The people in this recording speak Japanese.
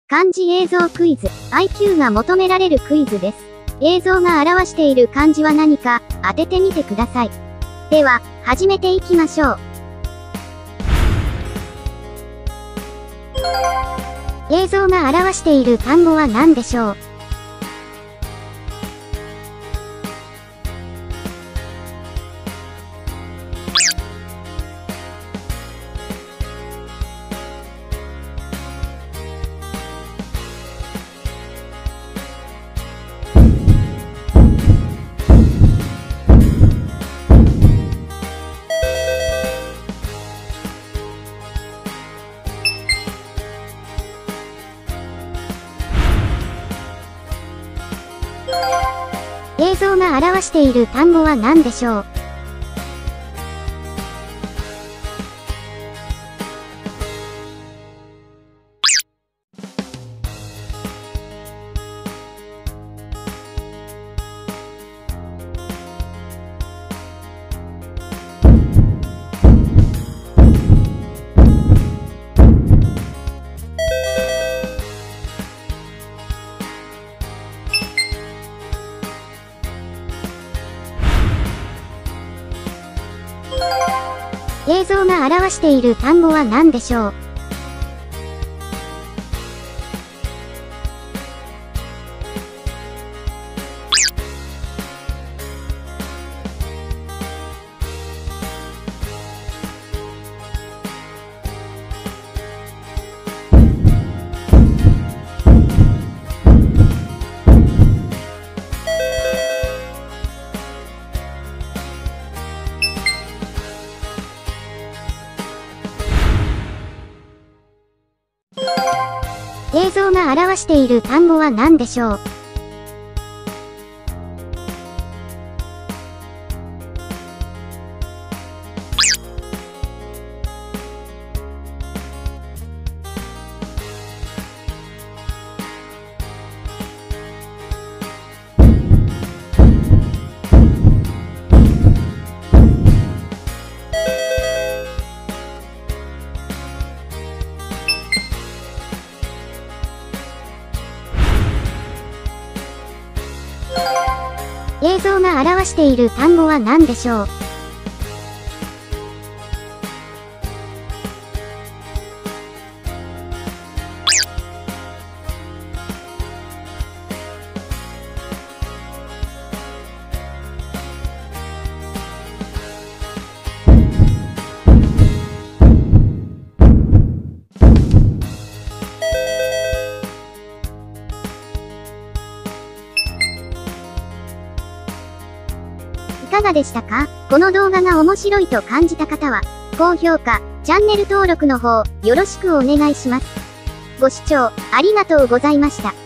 漢字映像クイズ。IQ が求められるクイズです。映像が表している漢字は何か当ててみてください。では、始めていきましょう。映像が表している単語は何でしょう？映像が表している単語は何でしょう？映像が表している単語は何でしょう？映像が表している単語は何でしょう？映像が表している単語は何でしょう？いかがでしたか？この動画が面白いと感じた方は、高評価、チャンネル登録の方、よろしくお願いします。ご視聴ありがとうございました。